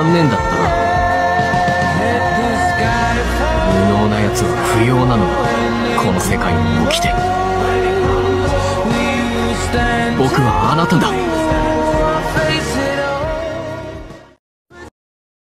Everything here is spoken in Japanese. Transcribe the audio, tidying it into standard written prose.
残念だったな。無能な奴は不要なのだ、この世界に起きて。僕はあなただ。